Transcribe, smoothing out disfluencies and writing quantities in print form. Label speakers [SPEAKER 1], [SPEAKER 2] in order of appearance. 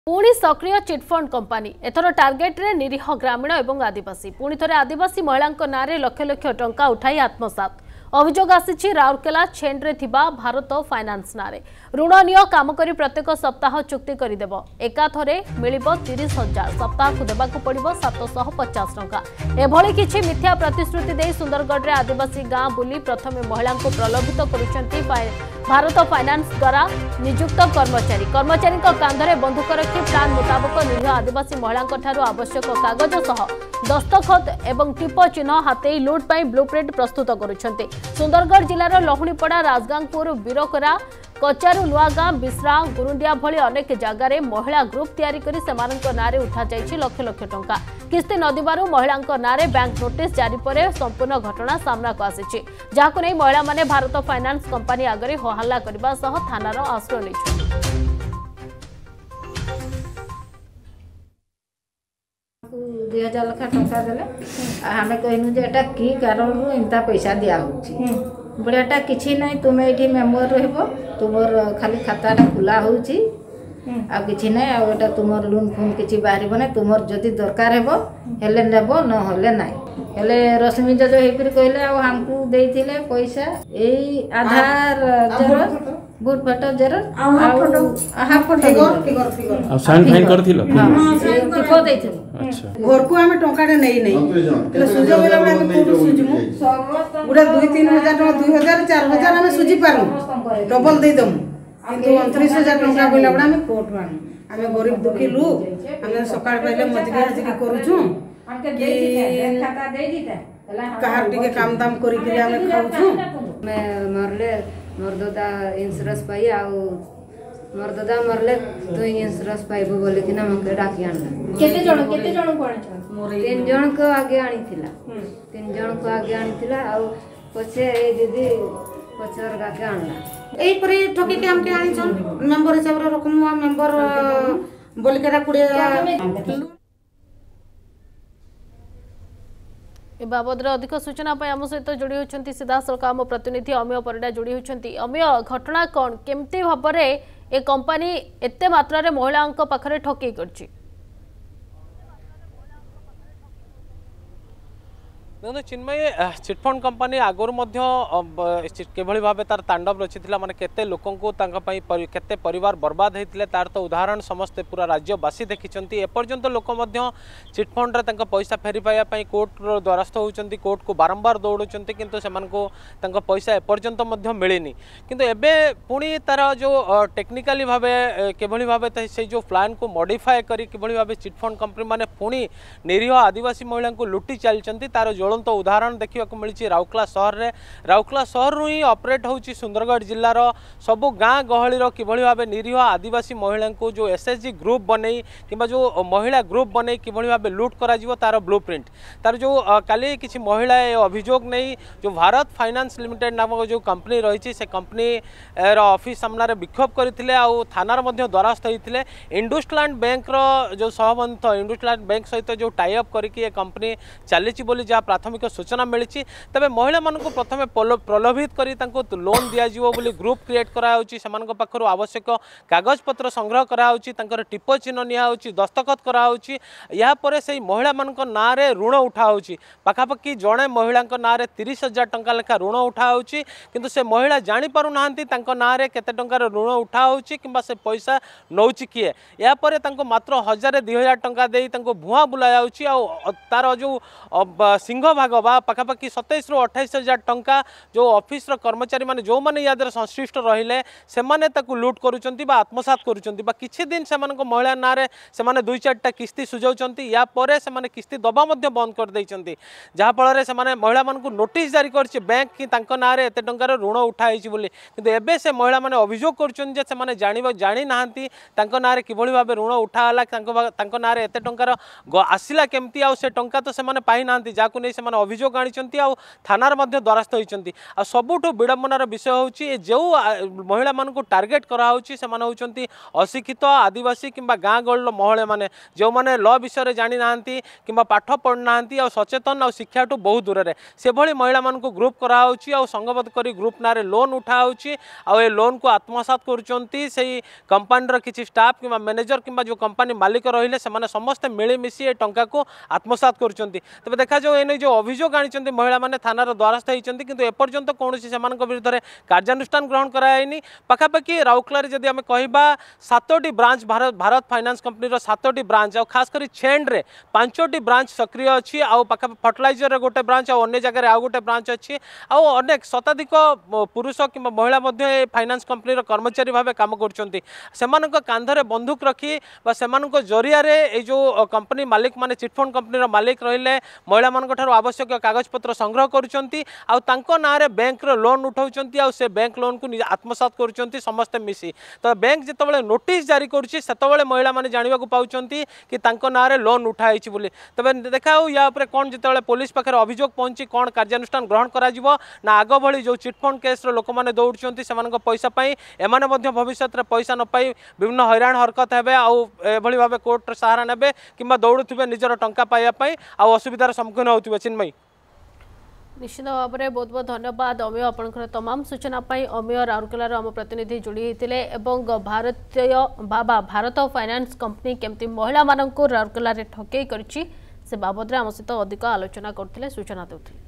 [SPEAKER 1] पुणी सक्रिय chit fund company एथर target रे निरीह ग्रामीण एवं आदिवासी पुणी थे आदिवासी महिला नारे लक्ष लक्ष टंका उठाई आत्मसात अभियोग आसी राउरकेला छेन्रे थिबा भारत फाइनान्स नारे ऋण नियो काम करी प्रत्येक सप्ताह चुक्ति करदेव एकाथरे मिलिबो 30,000 सप्ताह को देबाकू पड़िबो 750 टंका एभली किछि मिथ्या प्रतिश्रुति दे सुंदरगढ़ रे आदिवासी गाँ बुली प्रथमे महिला को प्रलोभित करुछंती भारत फाइनान्स द्वारा नियुक्त कर्मचारी कांधरे बंधुक रखी प्लान मुताबक निरीह आदिवासी महिला आवश्यक कागज सह दस्तखत एवं टिप चिन्ह हाथई लुट पर ब्लूप्रिंट प्रस्तुत करुछंती सुंदरगढ़ जिलार लहुणीपड़ा राजगांगपुर बीरकरा कचारू नुआगां बिस्रा गुरुंडिया भली अनेक जगार महिला ग्रुप तैयारी करी सेमानक नारे उठा जाइछि लक्ष लक्ष टंका किस्ती नदिबारु महिलांक नारे बैंक नोटिस जारी पर संपूर्ण घटना सामना को आसिछि जाहाको नै महिला माने भारत फाइनान्स कंपनी आगरे हल्ला करबा सह थानार आश्रय लेछि
[SPEAKER 2] 2000 लाख टंका देले हमें कहनु जे एटा की कारण इनता पैसा दिया होछि बड़ाटा किछि नै तुमे एठी मेंबर रहबो तुमर खाली खाताटा खुला होछि आ किछि नै आ एटा तुमर लोन फोन किछि बाहरिबो नै तुमर जदी दरकार हेबो हेले नेबो न होले नै हेले रश्मि जज हेपिर कहले आ हमकु देइथिले पैसा एई आधार जेरस बूट फोटो जेरस आ हाफ फोटो फिगर
[SPEAKER 3] आ साइन फाइन करथिलो
[SPEAKER 2] टिपो देइथिलो
[SPEAKER 3] अच्छा
[SPEAKER 4] घर को हमें टंका नै तले सुजो बेला बेला हमें कोटु सुजिमु गुडा 2-3 हजार टका 2000 4000 हमें सुजी पारू डबल दे दम किंतु 29,000 टका बेला बेला हमें कोट मानु हमें गरीब दुखी लोग हमें सकाळ पहिले मजगी हजगी करूछु खाता दे दिता कहार टिके काम दाम करी के हमें खाउछु
[SPEAKER 2] मैं मरले मरददा इंश्योरेंस पाई आ मरददा मरले तो इंश्योरेंस पाइबो बोले कि ना मके डाकी आनला
[SPEAKER 1] केते जण कोन छ
[SPEAKER 2] 3 जण को आगे आनी थिला 3 जण को आगे आनी थिला आ पछे ए दीदी पछर गाके आनला
[SPEAKER 4] एई परे ठोके के हमके आनी छन मेंबर हिसाब रे रकम मेंबर बोल के रा कुड़े
[SPEAKER 1] ए बाबद अधिक सूचना आम सहित जोड़ी होती सीधासख आम प्रतिनिधि अमीय परिडा जोड़ी होती अमीय घटना कौन केमती भाव में ए कंपनी एते मात्रा महिला पाखरे ठकई कर
[SPEAKER 5] देखो चिन्मय चिटफंड कंपनी आगुरी किभली भाव तार तांडव रचिला माने केते लोकों केते परिवार बर्बाद होते तार तो उदाहरण समस्ते पूरा राज्यवासी देखिंट एपर्यंत लोक चिटफंड रे पैसा फेरी पाइबा कोर्ट द्वारस्थ होती कोर्ट को बारंबार दौड़ुंट किंतु से पैसा एपर्यंत मिलनी किंतु एबे पुणी तार जो टेक्निकाली भाव किभली भाव से जो प्लान को मॉडिफाई करी किभली भाव चिटफंड कंपनी माने पुणी निरीह आदिवासी महिला को लुटी चलती तार ज्वलंत उदाहरण देखा मिली राउरकेला सहर रु ही ऑपरेट होची सुंदरगढ़ जिलार सबु गाँ गहलीर किभली भाव निरीह आदिवासी महिला को जो एसएचजी ग्रुप बनई कि जो महिला ग्रुप बनई किभली भाव लुट करा तार ब्लूप्रिंट तार जो काली किसी महिला अभियोग नहीं जो भारत फाइनान्स लिमिटेड नामक जो कंपनी रही से कंपनी ऑफिस सामने विक्षोभ करते थानार द्वारस्थ होते इंडसलैंड बैंक जो सहबंध इंडसलैंड बैंक सहित जो टाइअप करके कंपनी चली जहाँ प्राथमिक सूचना मिली तेज महिला मानक प्रथम प्रलोभित कर लोन दिज्व ग्रुप क्रिएट कर आवश्यक कागज पत्र संग्रह कर टिप चिन्ह नि दस्तखत कर से महिला मान ना ऋण उठाऊँच पाखापाखि जड़े महिला ना 30,000 टंका लेखा ऋण उठाऊँच किंतु से महिला जापर ना ना केते टंकार ऋण उठाऊँच कि से पैसा नौ किए यापर मात्र 1,000-2,000 टंका दे भुआ बुला तार जो सिंह भाग बा पाखापाखि 27,000-28,000 टंका जो ऑफिस कर्मचारी माने जो माने यादर संश्लिष्ट रहिले से माने ताकू लूट करूचंती बा आत्मसात करूचंती बा किछि दिन से मानको महिला नारे से माने 2-4टा किस्ती सुझाउचंती या परे से माने किस्ती दबा मध्य बंद कर दैचंती जहा फल से माने महिला मानकू नोटिस जारी करछि बैंक कि तांको नारे एते टंकार ऋण उठाइछि बोली किंतु एबे से महिला माने अभियोग करूचंती जे से माने जानि नाहंती तांको नारे किभली भाबे ऋण उठाला तांको नारे एते टंकार आसिला केमती आ से टंका तो से माने पाइ नाहंती जाकू नै से अभियोग आनी आ थानार द्वारस्थ होती सबुठ विडंबनार विषय हूँ जो महिला मान टार्गेट कराऊँच से होती अशिक्षित आदिवासी कि गाँ गहल महिला मैंने जो मैंने ल विषय जानी ना कि पाठ पढ़ना आ सचेतन आ शिक्षा बहुत दूर से से भली महिला मान ग्रुप कराऊँच आ संगबद्ध कर ग्रुप ना लोन उठाऊँच आ लोन को आत्मसात कर कंपानी किसी स्टाफ कि मैनेजर कि जो कंपानी मालिक रही से समस्ते मिलमिशी ए टंका को आत्मसात कर तेज देखा जाओ ये जो अभियोग आनी महिला मैंने थानार द्वारस्थ होती किंतु एपर्यंत कौन से विरुद्ध में कार्यानुष्ठान ग्रहण करायानी पाखापाखि राउरकेला जदि आम कहवा 7टी ब्रांच भारत फाइनान्स कंपनी 7टी ब्रांच आ खास कर छेंड्रे 5टी ब्रांच सक्रिय अच्छी आउ पाखा फर्टिलाइजर गोटे ब्रांच आ अन्य जगह आउ गोटे ब्रांच अच्छी आउ अनेक शताधिक पुरुष कि महिला फाइनान्स कंपनी कर्मचारी भाव काम कर कांधरे बंदूक रखी जरिया जो कंपनी मालिक माने चिटफंड कंपनी मालिक रहिले महिला मान आवश्यक कागज पत्र संग्रह कर ना बैंक लोन उठाउछंती आ से बैंक लोन को आत्मसात कर समस्ते मिसी तो बैंक जिते नोटिस जारी कर महिला माने जानिबा को पाउछंती कि तांको ना लोन उठाई बोली तबे देखा या उपरे कौन जिते पुलिस पाखे अभियोग पहुंची कौन कार्यानुष्ठान ग्रहण करा ना आग भली जो चिटफंड केस लोक मैंने दौड़ुंट से पैसा पाई एमाने भविष्य में पैसा न पाई विभिन्न हैरान हरकत हेबे आभली भाव कोर्ट सहारा नेबे कि दौड़ुवे निजर टंका पाइबापी असुविधार सम्मुखीन होते चिन्मयी
[SPEAKER 1] निश्चित भाव में बहुत बहुत धन्यवाद अमेय आपंकर तमाम सूचना अमेय राउरकेलार आम प्रतिनिधि जोड़ी होते भारत फाइनान्स कंपनी केमती महिला मानक राउरकेला ठकई कर बाबद आम सहित अधिक आलोचना करते सूचना देते।